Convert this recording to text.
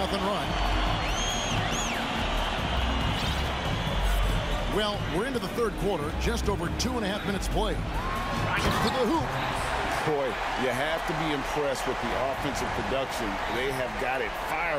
run. Well, we're into the third quarter, just over 2.5 minutes played. To the hoop. Boy, you have to be impressed with the offensive production. They have got it fired.